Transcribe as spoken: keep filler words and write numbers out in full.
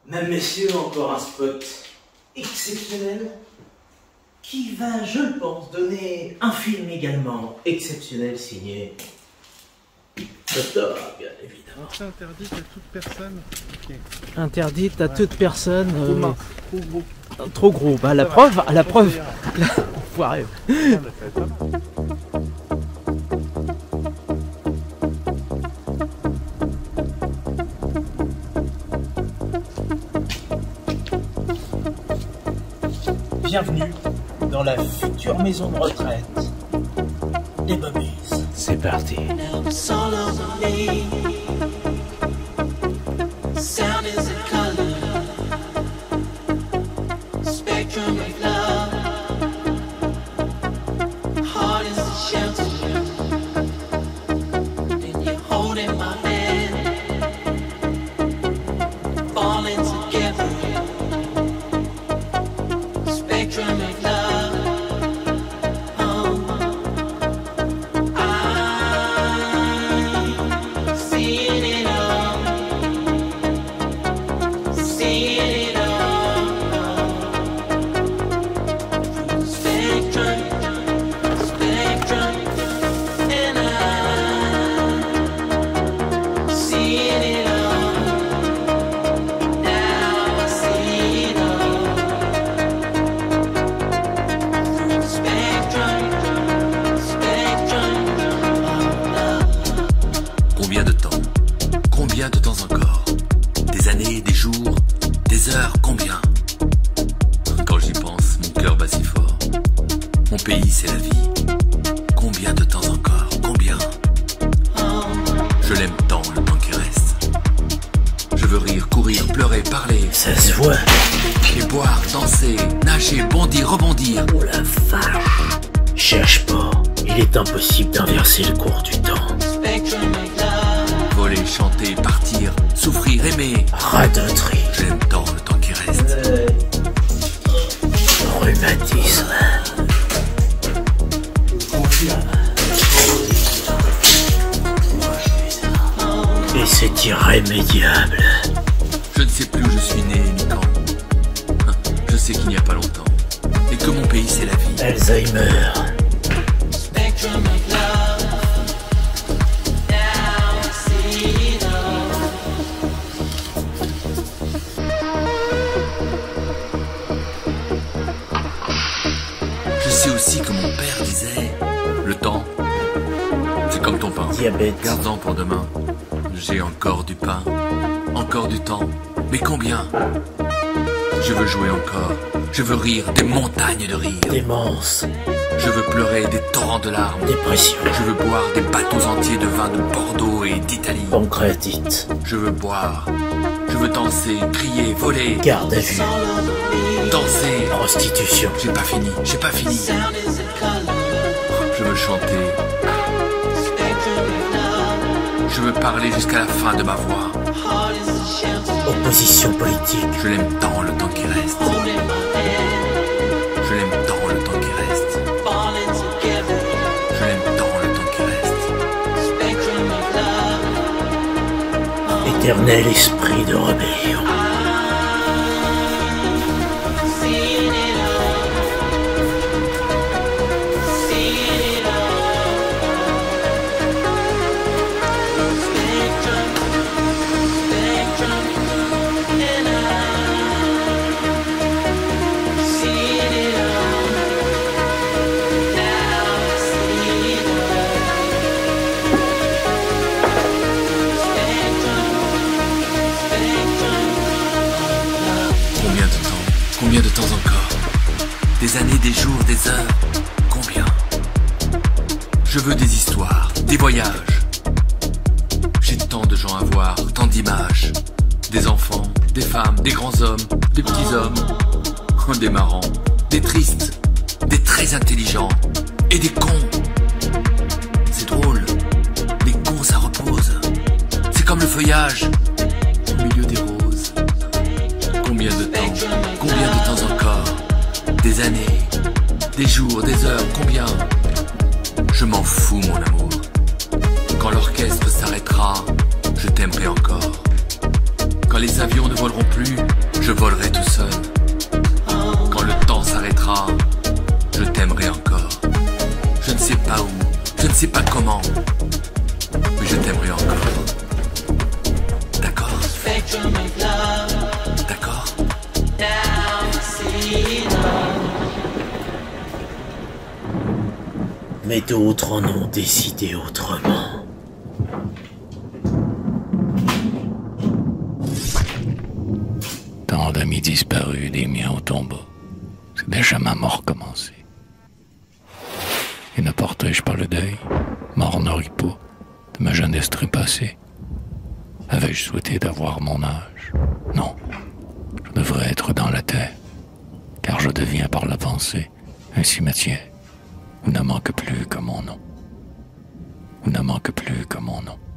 Mesdames, messieurs, encore un spot exceptionnel qui va, je le pense, donner un film également exceptionnel signé Doctor, bien évidemment. C'est interdite à toute personne. Okay. Interdite à ouais. toute personne. Trop, euh, trop gros. Trop gros. Bah, la preuve, à la preuve. Foiré. Bienvenue dans la future maison de retraite des Bobbies. C'est parti. Combien de temps? Combien de temps encore? Des années, des jours, des heures, combien? Quand j'y pense, mon cœur bat si fort. Mon pays, c'est la vie. Combien de temps encore? Combien? Je l'aime tant, le temps qui reste. Je veux rire, courir, pleurer, parler. Ça se voit. Et boire, danser, nager, bondir, rebondir. Oh la vache! Cherche pas. Il est impossible d'inverser le cours du temps. Voler, chanter, partir, souffrir, aimer. Radoterie. J'aime tant le temps qui reste. Euh... Rhumatisme. Et c'est irrémédiable. Je ne sais plus où je suis né ni quand. Je sais qu'il n'y a pas longtemps. Et que mon pays c'est la vie. Alzheimer. Je sais aussi que mon père disait, le temps, c'est comme ton pain. Diabète. Garde-en pour demain. J'ai encore du pain, encore du temps. Mais combien? Je veux jouer encore. Je veux rire des montagnes de rire. Démence. Je veux pleurer des torrents de larmes. Dépression. Je veux boire des bateaux entiers de vin de Bordeaux et d'Italie. Pancréatite. Je veux boire. Je veux danser, crier, voler. Garde à vue. Danser. Prostitution. J'ai pas fini, j'ai pas fini. Je veux chanter. Je veux parler jusqu'à la fin de ma voix. Opposition politique. Je l'aime tant le temps qui reste. Je l'aime tant le temps qui reste. Je l'aime tant le temps qui reste. Éternel esprit de rébellion. Combien de temps encore? Des années, des jours, des heures? Combien? Je veux des histoires, des voyages. J'ai tant de gens à voir, tant d'images. Des enfants, des femmes, des grands hommes, des petits hommes. Des marrants, des tristes, des très intelligents. Et des cons. C'est drôle. Les cons, ça repose. C'est comme le feuillage au milieu des roses. Combien de temps? Combien de temps encore? Des années, des jours, des heures, combien? Je m'en fous, mon amour. Quand l'orchestre s'arrêtera, je t'aimerai encore. Quand les avions ne voleront plus, je volerai tout seul. Quand le temps s'arrêtera, je t'aimerai encore. Je ne sais pas où, je ne sais pas comment, mais je t'aimerai encore. D'accord? D'accord? Mais d'autres en ont décidé autrement. Tant d'amis disparus, des miens au tombeau. C'est déjà ma mort commencée. Et ne portais-je pas le deuil, mort n'oripeau, de ma jeunesse trépassée? Avais-je souhaité d'avoir mon âge? Non, je devrais être dans la terre, car je deviens par la pensée un cimetière où ne manque plus que mon nom. Où ne manque plus que mon nom.